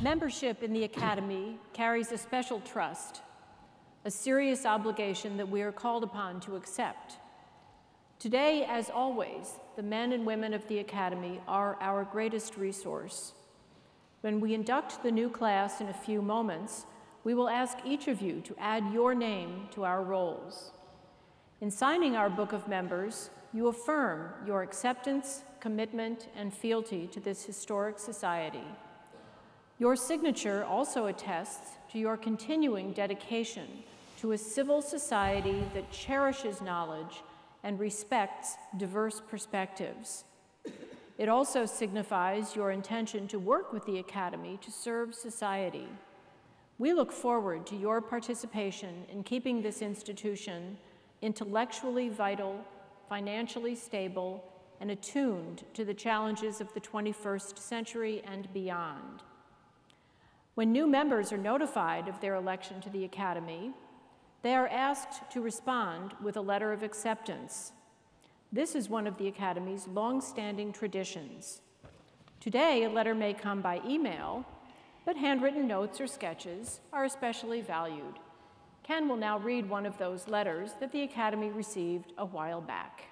Membership in the Academy carries a special trust, a serious obligation that we are called upon to accept. Today, as always, the men and women of the Academy are our greatest resource. When we induct the new class in a few moments, we will ask each of you to add your name to our rolls. In signing our Book of Members, you affirm your acceptance, commitment, and fealty to this historic society. Your signature also attests to your continuing dedication to a civil society that cherishes knowledge and respects diverse perspectives. It also signifies your intention to work with the Academy to serve society. We look forward to your participation in keeping this institution intellectually vital, financially stable, and attuned to the challenges of the 21st century and beyond. When new members are notified of their election to the Academy, they are asked to respond with a letter of acceptance. This is one of the Academy's long-standing traditions. Today, a letter may come by email, but handwritten notes or sketches are especially valued. Ken will now read one of those letters that the Academy received a while back.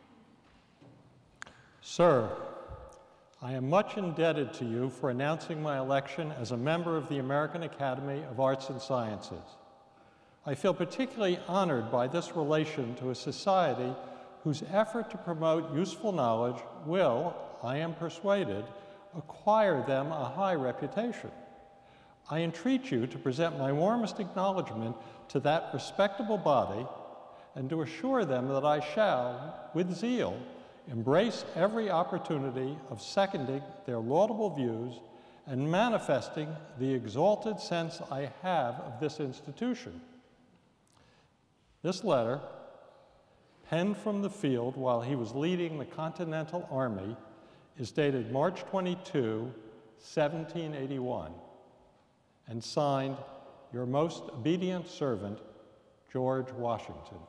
Sir, I am much indebted to you for announcing my election as a member of the American Academy of Arts and Sciences. I feel particularly honored by this relation to a society whose effort to promote useful knowledge will, I am persuaded, acquire them a high reputation. I entreat you to present my warmest acknowledgement to that respectable body and to assure them that I shall, with zeal, embrace every opportunity of seconding their laudable views and manifesting the exalted sense I have of this institution. This letter, penned from the field while he was leading the Continental Army, is dated March 22, 1781, and signed, Your most obedient servant, George Washington.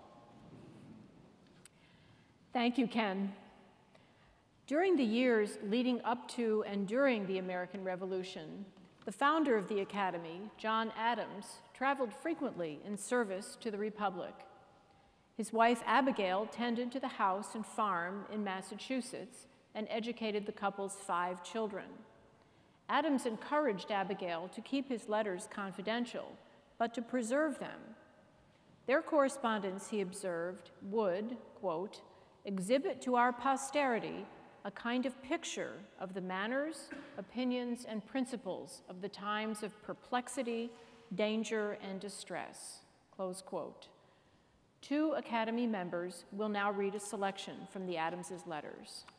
Thank you, Ken. During the years leading up to and during the American Revolution, the founder of the Academy, John Adams, traveled frequently in service to the Republic. His wife, Abigail, tended to the house and farm in Massachusetts and educated the couple's 5 children. Adams encouraged Abigail to keep his letters confidential, but to preserve them. Their correspondence, he observed, would, quote, exhibit to our posterity a kind of picture of the manners, opinions, and principles of the times of perplexity, danger, and distress, close quote. 2 Academy members will now read a selection from the Adamses' letters.